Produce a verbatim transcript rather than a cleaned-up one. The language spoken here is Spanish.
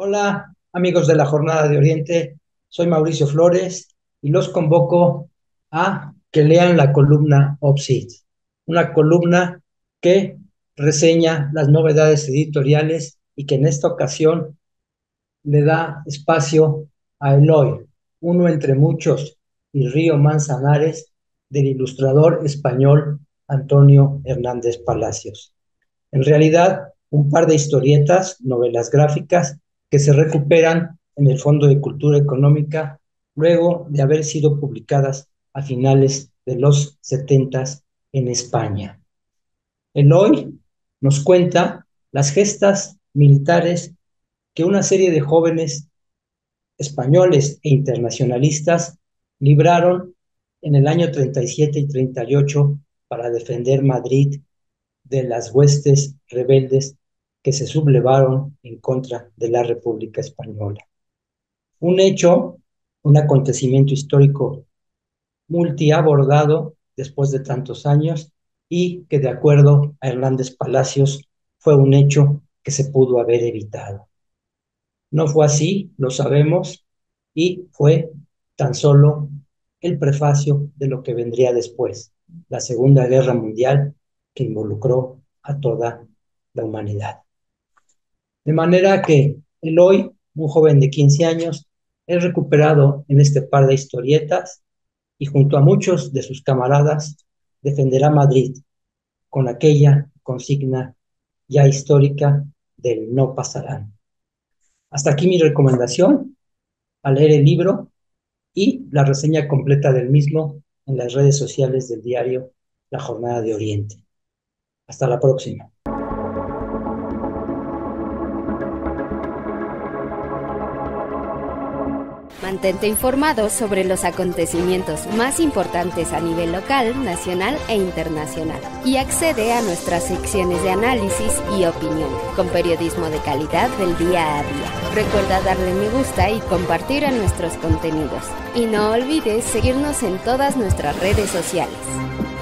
Hola, amigos de la Jornada de Oriente, soy Mauricio Flores y los convoco a que lean la columna Obsid, una columna que reseña las novedades editoriales y que en esta ocasión le da espacio a Eloy, uno entre muchos, y Río Manzanares, del ilustrador español Antonio Hernández Palacios. En realidad, un par de historietas, novelas gráficas, que se recuperan en el Fondo de Cultura Económica luego de haber sido publicadas a finales de los setentas en España. Eloy nos cuenta las gestas militares que una serie de jóvenes españoles e internacionalistas libraron en el año treinta y siete y treinta y ocho para defender Madrid de las huestes rebeldes que se sublevaron en contra de la República Española. Un hecho, un acontecimiento histórico multiabordado después de tantos años y que, de acuerdo a Hernández Palacios, fue un hecho que se pudo haber evitado. No fue así, lo sabemos, y fue tan solo el prefacio de lo que vendría después, la Segunda Guerra Mundial, que involucró a toda la humanidad. De manera que Eloy, un joven de quince años, es recuperado en este par de historietas y junto a muchos de sus camaradas defenderá Madrid con aquella consigna ya histórica del no pasarán. Hasta aquí mi recomendación, a leer el libro y la reseña completa del mismo en las redes sociales del diario La Jornada de Oriente. Hasta la próxima. Mantente informado sobre los acontecimientos más importantes a nivel local, nacional e internacional. Y accede a nuestras secciones de análisis y opinión, con periodismo de calidad del día a día. Recuerda darle me gusta y compartir a nuestros contenidos. Y no olvides seguirnos en todas nuestras redes sociales.